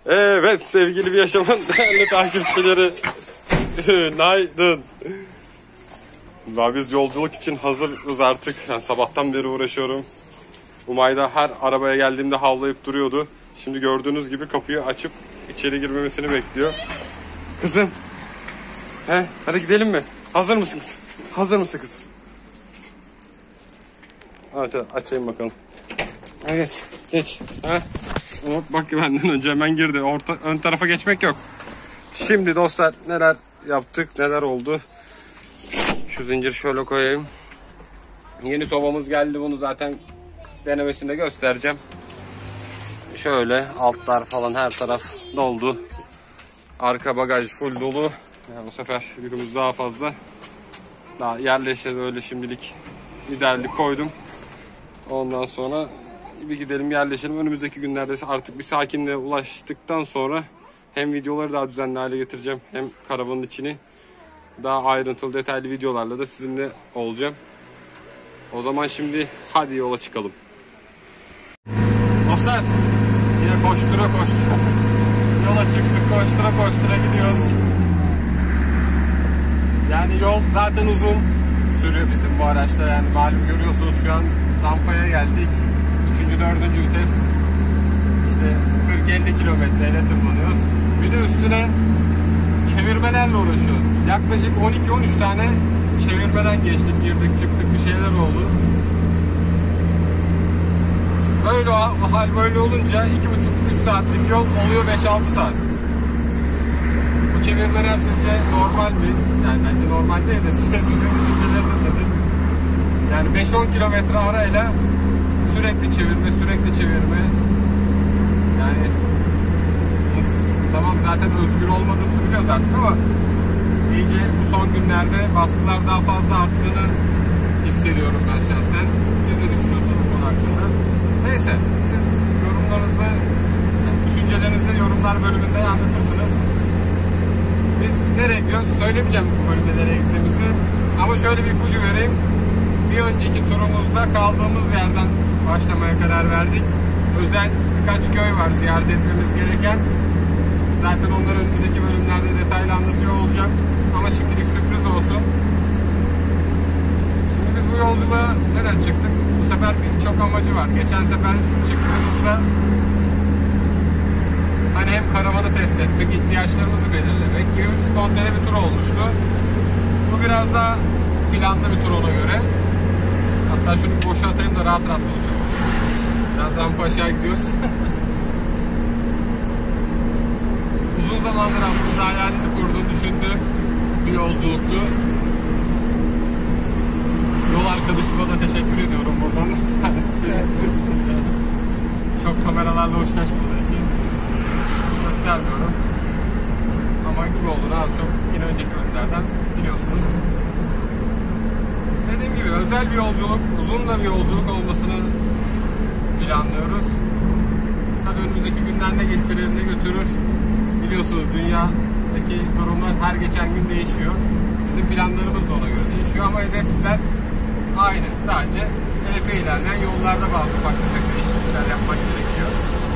Evet sevgili bir yaşamın değerli takipçileri. Günaydın. Biz yolculuk için hazırız artık. Yani sabahtan beri uğraşıyorum. Umayda her arabaya geldiğimde havlayıp duruyordu. Şimdi gördüğünüz gibi kapıyı açıp içeri girmemesini bekliyor. Kızım. Hadi gidelim mi? Hazır mısın kızım? Hazır mısın kızım? Hadi açayım bakalım. Geç. Hop bak benden önce hemen girdi. Ön tarafa geçmek yok. Şimdi dostlar neler yaptık, neler oldu. Şu zinciri şöyle koyayım. Yeni sobamız geldi, bunu zaten denemesinde göstereceğim. Şöyle altlar falan her taraf doldu. Arka bagaj full dolu. Yani bu sefer yükümüz daha fazla. Daha yerleşeceğiz, öyle şimdilik liderlik koydum. Ondan sonra bir gidelim yerleşelim. Önümüzdeki günlerde artık bir sakinliğe ulaştıktan sonra hem videoları daha düzenli hale getireceğim, hem karavanın içini daha ayrıntılı detaylı videolarla da sizinle olacağım. O zaman şimdi hadi yola çıkalım. Dostlar yine koştura yola çıktık, koştura gidiyoruz. Yani yol zaten uzun sürüyor bizim bu araçta, yani malum görüyorsunuz şu an rampaya geldik. 3. 4. vites işte 40-50 kilometreyle tırmanıyoruz. Bir de üstüne çevirmelerle uğraşıyoruz. Yaklaşık 12-13 tane çevirmeden geçtik, girdik çıktık, bir şeyler oldu. Böyle hal böyle olunca 2,5-3 saatlik yol oluyor 5-6 saat. Bu çevirmeler sizce normal mi? Yani bence normal değil de sizin düşünceleriniz nedir? Yani 5-10 kilometre arayla sürekli çevirme. Yani tamam zaten özgür olmadığımızı biliyoruz artık ama iyice bu son günlerde baskılar daha fazla arttığını hissediyorum ben şahsen. Siz ne düşünüyorsunuz bu konu hakkında? Neyse, siz yorumlarınızı, yani düşüncelerinizi yorumlar bölümünde anlatırsınız. Biz nereye gidiyoruz? Söylemeyeceğim bu bölümde nereye gittiğimizi. Ama şöyle bir ipucu vereyim. Bir önceki turumuzda kaldığımız yerden başlamaya karar verdik. Özel birkaç köy var ziyaret etmemiz gereken. Zaten onları önümüzdeki bölümlerde detaylı anlatıyor olacağım. Ama şimdilik sürpriz olsun. Şimdi biz bu yolculuğa neden çıktık? Bu sefer birçok amacı var. Geçen sefer çıktığımızda hani hem karavanı test etmek, ihtiyaçlarımızı belirlemek gibi spontane bir tur olmuştu. Bu biraz daha planlı bir tur ona göre. Hatta şunu boşa atayım da rahat konuşalım. Biraz rampa aşağı gidiyoruz. Uzun zamandır aslında hayalini kurduğum, düşündüğüm bir yolculuktu. Yol arkadaşıma da teşekkür ediyorum buradan. Çok kameralarla hoşlaşmadığı için göstermiyorum. Ama kim olduğunu az çok yine önceki bölümlerden biliyorsunuz. Dediğim gibi özel bir yolculuk, uzun da bir yolculuk olmasını planlıyoruz. Tabii önümüzdeki günler ne getirir ne götürür biliyorsunuz, dünyadaki durumlar her geçen gün değişiyor. Bizim planlarımız da ona göre değişiyor ama hedefler aynı. Sadece hedefe ilerleyen yollarda bazı ufak tefek değişiklikler yapmak gerekiyor.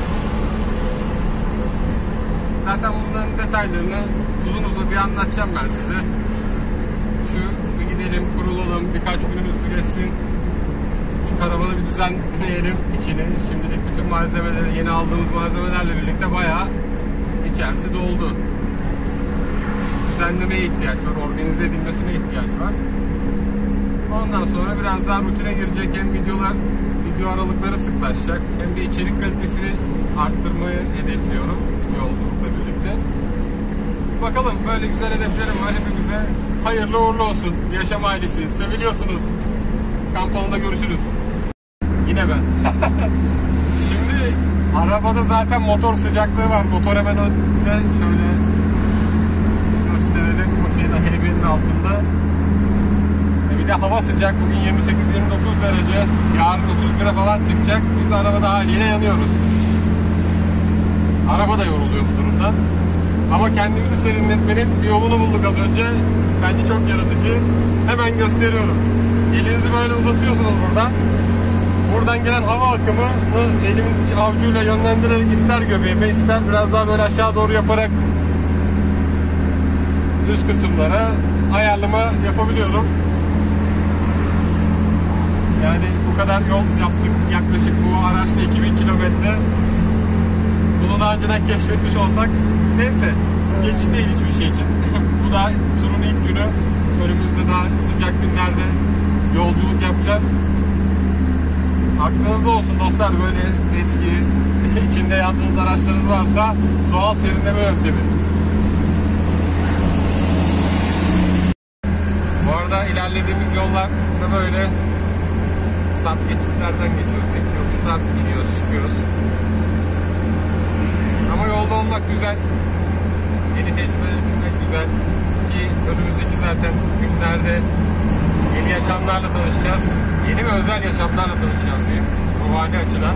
Zaten bunların detaylarını uzun uzadıya anlatacağım ben size. Şu bir gidelim, kurulalım, birkaç günümüz bir geçsin. Şu karavanı bir düzenleyelim içini. Şimdilik bütün malzemeleri, yeni aldığımız malzemelerle birlikte bayağı içerisi doldu. Düzenlemeye ihtiyaç var, organize edilmesine ihtiyaç var. Ondan sonra biraz daha rutine girecek, hem video aralıkları sıklaşacak, hem de içerik kalitesini arttırmayı hedefliyorum yolculukla birlikte. Bakalım, böyle güzel hedeflerim var hepimize. Hayırlı uğurlu olsun yaşam ailesi, seviliyorsunuz. Kamp alanında görüşürüz. Yine ben. Şimdi arabada zaten motor sıcaklığı var. Motor hemen önünde, şöyle gösterelim. Bu şeyde heybenin altında. Bir de hava sıcak. Bugün 28-29 derece. Yarın 31'e falan çıkacak. Biz arabada haliyle yanıyoruz. Araba da yoruluyor bu durumda. Ama kendimizi serinletmenin bir yolunu bulduk az önce. Bence çok yaratıcı. Hemen gösteriyorum. Elinizi böyle uzatıyorsunuz burada. buradan gelen hava akımını elimin avucuyla yönlendirerek ister göbeğime ister biraz daha böyle aşağı doğru yaparak üst kısımlara ayarlama yapabiliyorum. Yani bu kadar yol yaptık. Yaklaşık bu araçta 2000 kilometre. Bunu daha önceden keşfetmiş olsak neyse geç değil hiçbir şey için. Bu da turun ilk günü. Önümüzde daha sıcak günlerde yolculuk yapacağız. Aklınızda olsun dostlar, böyle eski içinde yandığınız araçlarınız varsa doğal serinleme yöntemi. Bu arada ilerlediğimiz yollar da böyle sap geçitlerden geçiyoruz. Tek yokuştan iniyoruz, çıkıyoruz. Ama yolda olmak güzel. Yeni tecrübeler edinmek güzel. Ki önümüzdeki zaten günlerde yeni yaşamlarla tanışacağız. Yeni ve özel yaşamlarla tanışacağız diyeyim. Ruhani açıdan.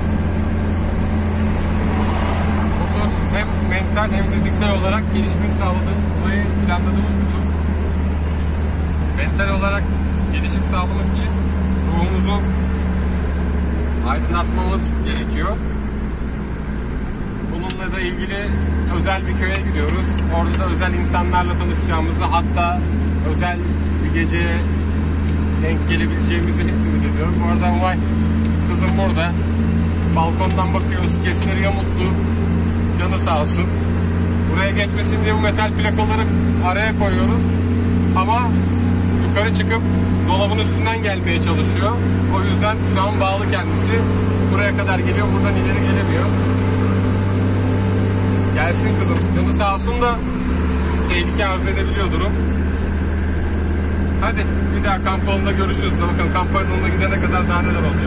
Bu tur hem mental hem fiziksel olarak gelişmek sağladığımız, planladığımız bir tur. Mental olarak gelişim sağlamak için ruhumuzu aydınlatmamız gerekiyor. Bununla da ilgili özel bir köye gidiyoruz. Orada da özel insanlarla tanışacağımızı, hatta özel bir geceye denk gelebileceğimizi ümit ediyorum. Bu arada Umay kızım burada. Balkondan bakıyoruz. Kesleri yamulttu. Canı sağ olsun. Buraya geçmesin diye bu metal plakaları araya koyuyoruz. Ama yukarı çıkıp dolabın üstünden gelmeye çalışıyor. O yüzden şu an bağlı kendisi. Buraya kadar geliyor. Buradan ileri gelemiyor. Gelsin kızım. Canı sağ olsun da tehlike arz edebiliyor durum. Hadi bir daha kamp alanında görüşürüz. Bakalım kamp alanına gidene kadar daha neler olacak.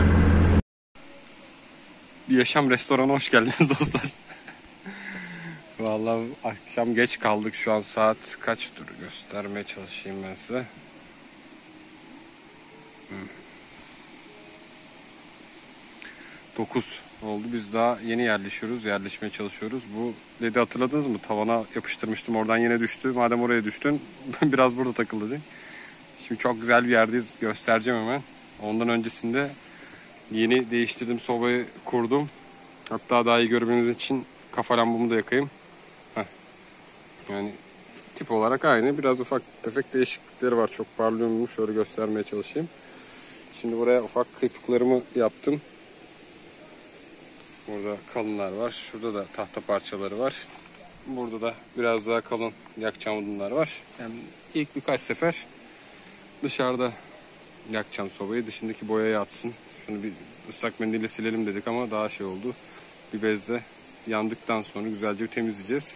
Bir yaşam restoranı hoş geldiniz dostlar. Vallahi akşam geç kaldık. Şu an saat kaç, dur göstermeye çalışayım ben size. 9 oldu. Biz daha yeni yerleşiyoruz. Yerleşmeye çalışıyoruz. Bu dedi, hatırladınız mı? Tavana yapıştırmıştım. Oradan yine düştü. Madem oraya düştün biraz burada takıl dedi. Şimdi çok güzel bir yerdeyiz. Göstereceğim hemen. Ondan öncesinde yeni değiştirdim. Sobayı kurdum. Hatta daha iyi görmeniz için kafa lambamı da yakayım. Heh. Yani tip olarak aynı. Biraz ufak tefek değişiklikleri var. Çok parlıyor mu? Şöyle göstermeye çalışayım. Şimdi buraya ufak kıyıklarımı yaptım. Burada kalınlar var. Şurada da tahta parçaları var. Burada da biraz daha kalın yakacağım odunlar var. Yani ilk birkaç sefer dışarıda yakacağım sobayı. Dışındaki boyaya atsın. Şunu bir ıslak mendille silelim dedik ama daha şey oldu. Bir bezle yandıktan sonra güzelce bir temizleyeceğiz.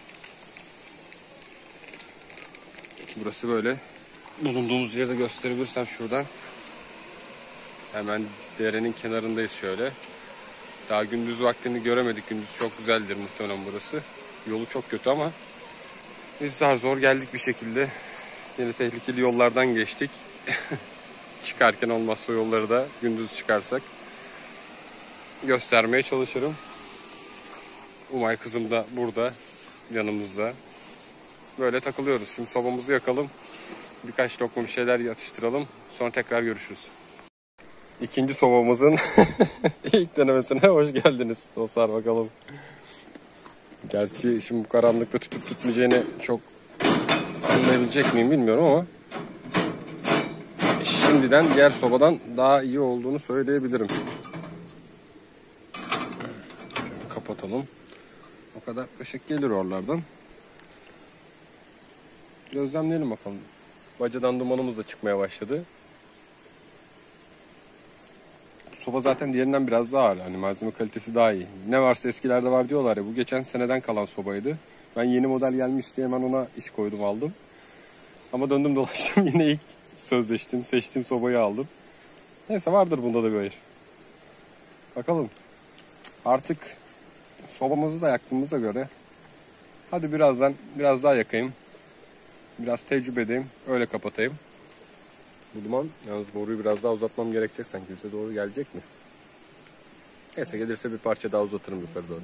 Burası böyle. Bulunduğumuz yeri de gösterebilirsem şuradan. Hemen derenin kenarındayız şöyle. Daha gündüz vaktini göremedik. Gündüz çok güzeldir muhtemelen burası. Yolu çok kötü ama biz zor geldik bir şekilde. Yine tehlikeli yollardan geçtik. Çıkarken olmazsa yolları da gündüz çıkarsak göstermeye çalışırım. Umay kızım da burada yanımızda. Böyle takılıyoruz. Şimdi sobamızı yakalım. Birkaç lokma bir şeyler atıştıralım. Sonra tekrar görüşürüz. İkinci sobamızın ilk denemesine hoş geldiniz dostlar, bakalım. Gerçi şimdi bu karanlıkta tutup tutmayacağını çok anlayabilecek miyim bilmiyorum ama şimdiden diğer sobadan daha iyi olduğunu söyleyebilirim. Şöyle kapatalım. O kadar ışık gelir oralardan. Gözlemleyelim bakalım. Bacadan dumanımız da çıkmaya başladı. Soba zaten diğerinden biraz daha ağır. Hani malzeme kalitesi daha iyi. Ne varsa eskilerde var diyorlar ya. Bu geçen seneden kalan sobaydı. Ben yeni model gelmiş diye hemen ona iş koydum, aldım. Ama döndüm dolaştım yine ilk seçtiğim sobayı aldım. Neyse, vardır bunda da bir hayır. Bakalım. Artık sobamızı da yaktığımıza göre hadi biraz daha yakayım. Biraz tecrübe edeyim. Öyle kapatayım. Bu duman, yalnız boruyu biraz daha uzatmam gerekecek sanki. Bize doğru gelecek mi? Neyse, gelirse bir parça daha uzatırım yukarı doğru.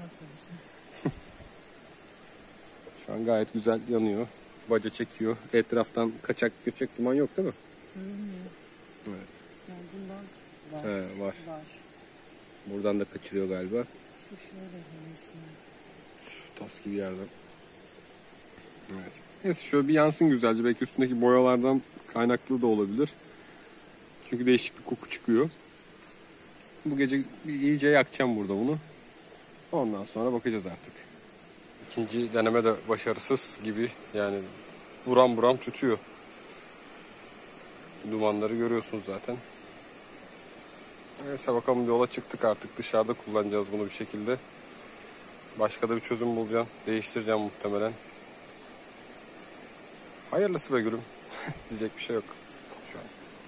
Şu an gayet güzel yanıyor. Baca çekiyor. Etraftan kaçak göçek duman yok değil mi? Görünmüyor. Evet. Yanduğundan var. He, var. Buradan da kaçırıyor galiba. Şu şöyle ismi. Şu tas gibi yerden. Evet. Neyse şöyle bir yansın güzelce. Belki üstündeki boyalardan kaynaklı da olabilir. Çünkü değişik bir koku çıkıyor. Bu gece iyice yakacağım burada bunu. Ondan sonra bakacağız artık. İkinci deneme de başarısız gibi. Yani buram buram tütüyor. Dumanları görüyorsunuz zaten. Neyse bakalım, yola çıktık artık. Dışarıda kullanacağız bunu bir şekilde. Başka da bir çözüm bulacağım. Değiştireceğim muhtemelen. Hayırlısı be gülüm. Diyecek bir şey yok şu an.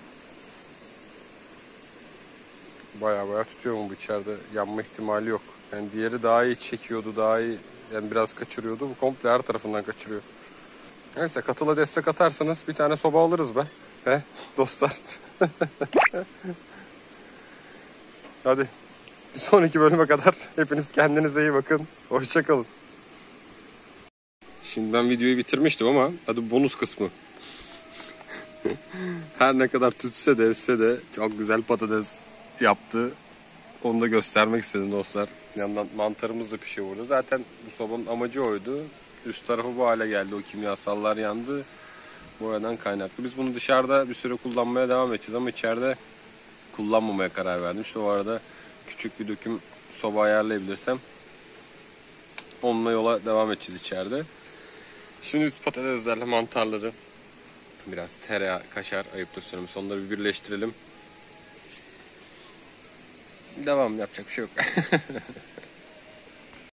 Baya tutuyor mu bu içeride? Yanma ihtimali yok. Yani diğeri daha iyi çekiyordu, daha iyi. Yani biraz kaçırıyordu. Bu komple her tarafından kaçırıyor. Neyse, katıla destek atarsanız bir tane soba alırız be. He dostlar. Hadi. Bir sonraki bölüme kadar hepiniz kendinize iyi bakın. Hoşça kalın. Şimdi ben videoyu bitirmiştim ama hadi bonus kısmı. Her ne kadar tütse de etse de çok güzel patates yaptı. Onu da göstermek istedim dostlar. Yandan mantarımız da pişiyor burada. Zaten bu sobanın amacı oydu. Üst tarafı bu hale geldi. O kimyasallar yandı. Boyadan kaynaklı. Biz bunu dışarıda bir süre kullanmaya devam edeceğiz ama içeride kullanmamaya karar verdim. İşte o arada küçük bir döküm soba ayarlayabilirsem onunla yola devam edeceğiz içeride. Şimdi biz patateslerle mantarları, biraz tereyağı, kaşar, ayıptır söylemesi, onları bir birleştirelim. Devam, yapacak bir şey yok.